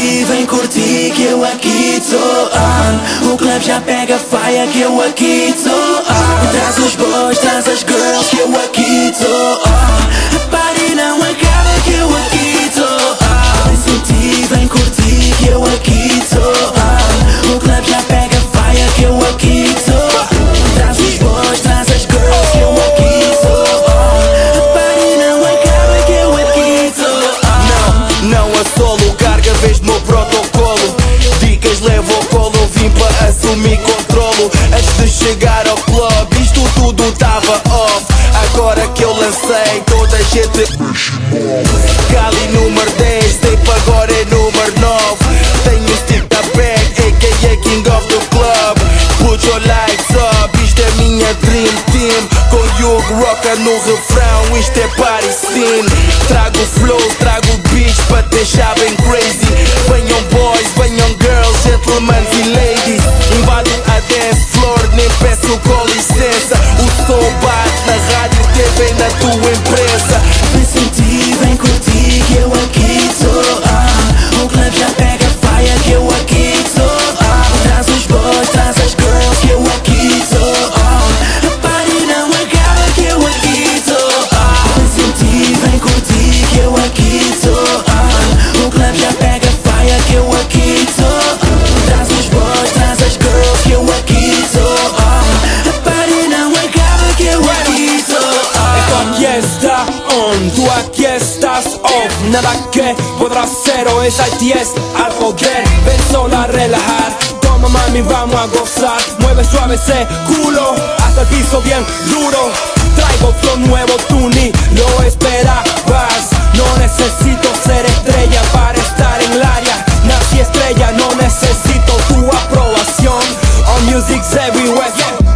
senti, vem curtir que eu aqui tô. O clube já pega faia que eu aqui tô. Traz os boys, traz as girls que eu aqui tô. A party não acaba que eu aqui tô. Vem sentir, vem curtir que eu aqui tô. O clube já pega faia que eu aqui tô. Traz os boys, traz as girls que eu aqui tô. A party não acaba que eu aqui tô. Não é só lugar, vez no meu protocolo. Dicas levo ao colo, vim para assumir controlo. Antes de chegar ao club, isto tudo tava off. Agora que eu lancei, toda a gente Cali número 10, tape agora é número 9. Tenho o stick da bag, a.k.a. King of the Club. Put your lights up, isto é minha dream team. Com Hugo Rocker no refrão, isto é party scene. Trago flows, trago beats para deixar bem crazy. Venham boys, venham girls, gentlemen e ladies. Invado a dance floor, nem peço com licença. O som bate na rádio, TV na tua empresa. Vem sentir, vem curtir que eu aqui tô. O clube já pega faia que eu aqui tô. Traz os boys, traz as girls que eu aqui tô. A party não acaba que eu aqui tô. Vem sentir, vem curtir que eu aqui tô. O clube já pega faia que eu aqui tô. Traz os boys, traz as girls que eu aqui tô. A party não acaba que eu aqui tô. Aquí está on, tú aquí estás off. Nada que podrá hacer o es ITS al poder. Ven solo a relajar, toma mami vamos a gozar. Mueve suave ese culo hasta el piso bien duro. Traigo flow nuevo, tú ni lo esperabas. No necesito ser estrella para estar en el área. Nací estrella, no necesito tu aprobación. All music's everywhere.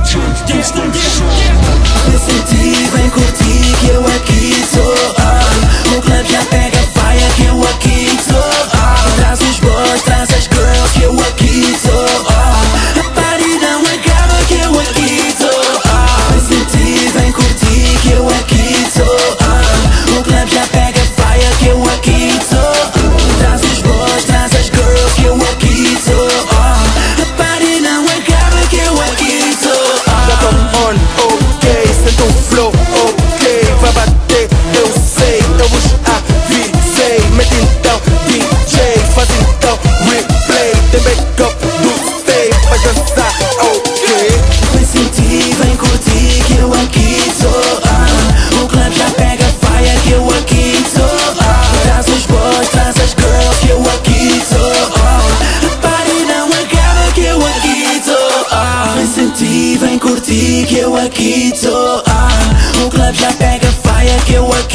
Vem sentir, vem curtir que eu aqui tô. O clube já pega faia que eu aqui tô. Traz os boys, traz as girls que eu aqui tô. A party não acaba que eu aqui tô. Vem sentir, vem curtir que eu aqui tô. O clube já pega faia que eu aqui tô. Traz os boys, traz as girls que eu aqui tô. A party não acaba que eu aqui tô. Já tô on, ok, sento um flow, ok. Vai bater, eu sei, eu vos avisei. Mete então DJ, faz então replay. Tem backup do tape, vai dançar, ok. Vem sentir, vem curtir que eu aqui tô. O clube já pega faia que eu aqui tô. Traz os boys, traz as girls que eu aqui tô. A party não acaba que eu aqui tô. Vem sentir, vem curtir que eu aqui tô. O clube já pega faia que eu aqui tô.